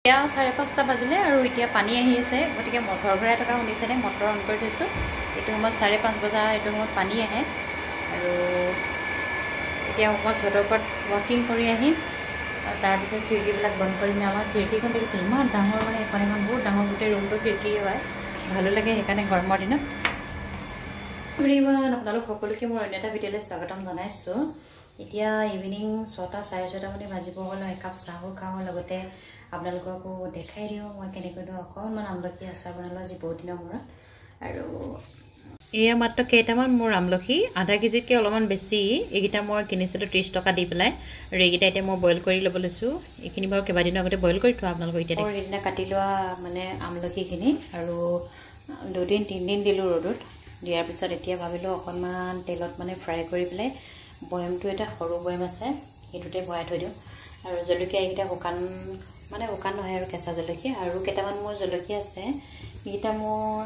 এতিয়া 5:30 বাজিলে আৰু এতিয়া পানী আহি আছে গতিকে মটৰ ঘূৰাই থকা শুনিছেনে মটৰ অন কৰি থৈছোঁ এইটো সময়ত 5:30 বজা এইটো সময়ত পানী আহে আৰু এতিয়া অকণমান ছটৰ ওপৰত ৱাকিং কৰি আহিম আৰু তাৰপিছত খিৰিকীবিলাক বন্ধ কৰিম আমাৰ খিৰিকীখন দেখিছে ইমান ডাঙৰ মানে এখন বহুত ডাঙৰ গোটেই ৰুমটো খিৰিকী হয় ভালো লাগে সেইকাৰণে গৰমৰ দিনত এভৰিৱান আপোনালোক সকলোকে মোৰ অন্য এটা ভিডিঅ'লৈ স্বাগতম জনাইছোঁ এতিয়া ইভিনিং 6টা 6:30 মানে বাজিব হ'ল একাপ চাহো খাওঁ লগতে আপোনালোককো দেখাই দিওঁ মই কেনেকৈ অকণমান আমলখি আচাৰ বনালোঁ আজি বহুত দিনৰ মূৰত আৰু এয়া মাত্ৰ কেইটামান মোৰ আমলখি আধা কেজিতকৈ অলপমান বেছি এইকেইটা মই কিনিছিলোঁ 30 টকা দি পেলাই আৰু এইকেইটা এতিয়া মই বইল কৰি ল'ব লৈছোঁ এইখিনি বাৰু কেইবাদিনৰ আগতে বইল কৰি থোৱা আপোনালোকক এতিয়া মই সেইদিনা কাটি লোৱা মানে আমলখিখিনি আৰু 2-3 দিন দিলোঁ ৰ'দত দিয়াৰ পিছত এতিয়া ভাবিলোঁ অকণমান তেলত মানে ফ্ৰাই কৰি পেলাই বয়ামটো এটা সৰু বয়াম আছে সেইটোতে ভৰাই থৈ দিওঁ আৰু জলকীয়া এইকেইটা শুকান নহয় আৰু কেঁচা জলকীয়া আৰু কেইটামান মোৰ জলকীয়া আছে এইকেইটা মোৰ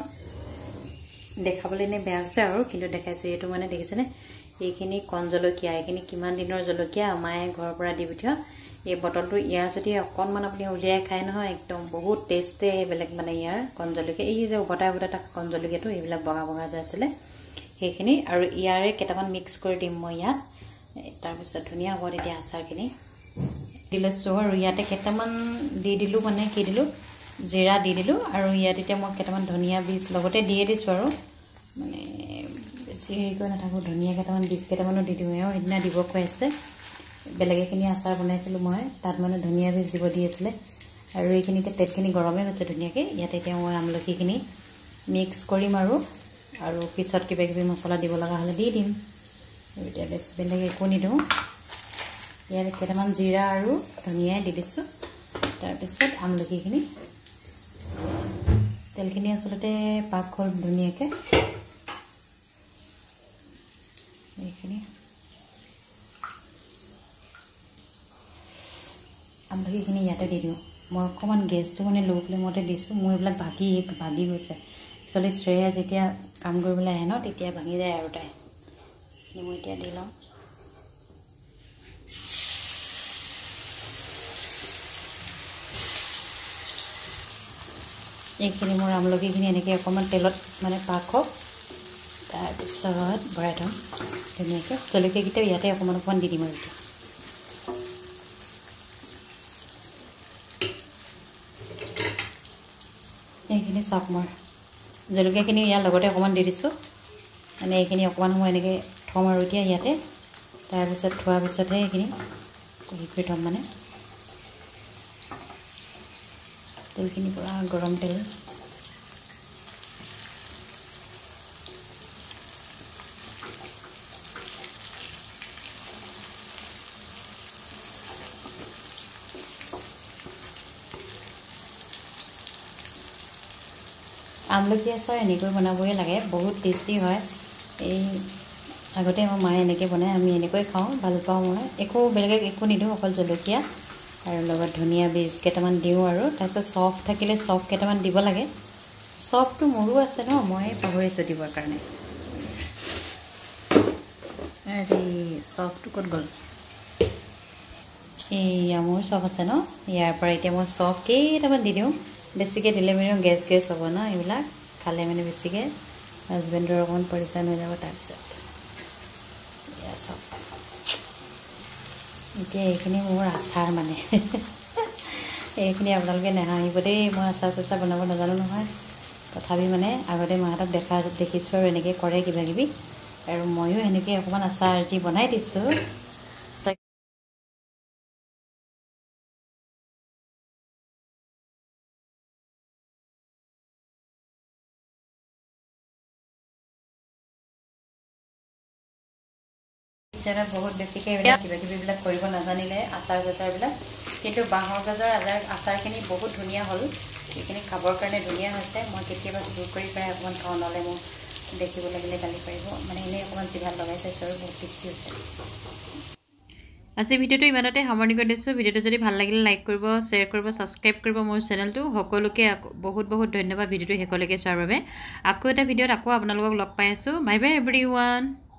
দেখাবলৈ নে বেয়া হৈছে আৰু কিন্তু দেখাইছোঁ এইটো মানে দেখিছেনে এইখিনি কণ জলকীয়া এইখিনি কিমান দিনৰ জলকীয়া মায়ে ঘৰৰ পৰা দি পঠিওৱা এই বটলটো ইয়াৰ যদি অকণমান আপুনি উলিয়াই খায় নহয় একদম বহুত টেষ্টে বেলেগ মানে ইয়াৰ কণ জলকীয়া এই যে উভতাই কণ জলকীয়াটো এইবিলাক বগা বগা যে আছিলে সেইখিনি আৰু ইয়াৰে কেইটামান মিক্স কৰি দিম মই ইয়াত তাৰপিছত ধুনীয়া হ'ব তেতিয়া আচাৰখিনি দি লৈছোঁ আৰু ইয়াতে কেইটামান দি দিলোঁ মানে কি দিলোঁ জিৰা দি দিলোঁ আৰু ইয়াত এতিয়া মই কেইটামান ধনিয়া বীজ লগতে দিয়ে দিছোঁ আৰু মানে বেছি হেৰি কৰি নাথাকোঁ ধনিয়া কেইটামান বীজ কেইটামানো দি দিওঁ আৰু সেইদিনা দিব কৈ আছে বেলেগ এখিনি আচাৰ বনাইছিলোঁ মই তাত মানে ধনিয়া বীজ দিব দি আছিলে আৰু এইখিনিতে তেলখিনি গৰমে হৈছে ধুনীয়াকৈ ইয়াতে এতিয়া মই আমলখিখিনি মিক্স কৰিম আৰু পিছত কিবা কিবি মছলা দিব লগা হ'লে দি দিম এতিয়া বেছি বেলেগ একো নিদিওঁ ইয়াত কেইটামান জিৰা আৰু ধনিয়াই দি দিছোঁ তাৰপিছত আমলখিখিনি তেলখিনি আচলতে পাক হ'ল ধুনীয়াকৈ এইখিনি আমলখিখিনি ইয়াতে দি দিওঁ মই অকণমান গেছটো মানে ল' ফ্লেমতে দিছোঁ মোৰ এইবিলাক ভাগি গৈছে একচুৱেলি শ্ৰেয়া যেতিয়া কাম কৰিবলৈ আহে ন তেতিয়া ভাঙি যায় আৰু তাই মই এতিয়া দি লওঁ এইখিনি মোৰ আমলখিখিনি এনেকৈ অকণমান তেলত মানে পাক হওক তাৰপিছত ভৰাই থওঁ ধুনীয়াকৈ জলকীয়াকেইটাও ইয়াতে অকণমান দি দিম আৰু এতিয়া এইখিনি চাওক মই জলকীয়াখিনি ইয়াৰ লগতে অকণমান দি দিছোঁ মানে এইখিনি অকণমান সময় এনেকৈ থ'ম আৰু এতিয়া ইয়াতে তাৰপিছত থোৱাৰ পিছতহে এইখিনি হেৰি কৰি থ'ম মানে তেলখিনি পূৰা গৰম তেল আমলখি আচাৰ এনেকৈ বনাবই লাগে বহুত টেষ্টি হয় এই আগতে আমাৰ মায়ে এনেকৈ বনায় আমি এনেকৈ খাওঁ ভাল পাওঁ মই একো বেলেগ একো নিদিওঁ অকল জলকীয়া আৰু লগত ধনিয়া বীজ কেইটামান দিওঁ আৰু তাৰপিছত চফ থাকিলে চফ কেইটামান দিব লাগে চফটো মোৰো আছে ন মই পাহৰিছোঁ দিবৰ কাৰণে চফটো ক'ত গ'ল এয়া মোৰ চফ আছে ন ইয়াৰ পৰা এতিয়া মই চফ কেইটামান দি দিওঁ বেছিকৈ দিলে মানে গেছ হ'ব ন এইবিলাক খালে মানে বেছিকৈ হাজবেণ্ডৰ অকণমান পৰিচান হৈ যাব তাৰপিছত এয়া চফ এতিয়া এইখিনি মোৰ আচাৰ মানে এইখিনি আপোনালোকে নাহাঁহিব দেই মই আচাৰ চাচাৰ বনাব নাজানো নহয় তথাপি মানে আগতে মাহঁতক দেখিছোঁ আৰু এনেকৈ কৰে কিবা কিবি আৰু ময়ো এনেকৈ অকণমান আচাৰ যি বনাই দিছোঁ বহুত বেছিকৈ এইবিলাক কিবা কিবিবিলাক কৰিব নাজানিলে আচাৰ গজাৰবিলাক কিন্তু বাঁহৰ গাজৰ আচাৰখিনি বহুত ধুনীয়া হ'ল এইখিনি খাবৰ কাৰণে ধুনীয়া হৈছে মই কেতিয়াবা জোৰ কৰি পেলাই অকণমান খাওঁ নহ'লে মোক দেখিব লাগিলে গালি পাৰিব মানে এনেই অকণমান জিভাত লগাই চাইছোঁ আৰু বহুত টেষ্টি হৈছে আজি ভিডিঅ'টো ইমানতে সামৰণি কৰি দিছোঁ ভিডিঅ'টো যদি ভাল লাগিলে লাইক কৰিব শ্বেয়াৰ কৰিব ছাবস্ক্ৰাইব কৰিব মোৰ চেনেলটো সকলোকে বহুত ধন্যবাদ ভিডিঅ'টো শেষলৈকে চোৱাৰ বাবে আকৌ এটা ভিডিঅ'ত আকৌ আপোনালোকক লগ পাই আছোঁ বাই বাই এভৰিৱান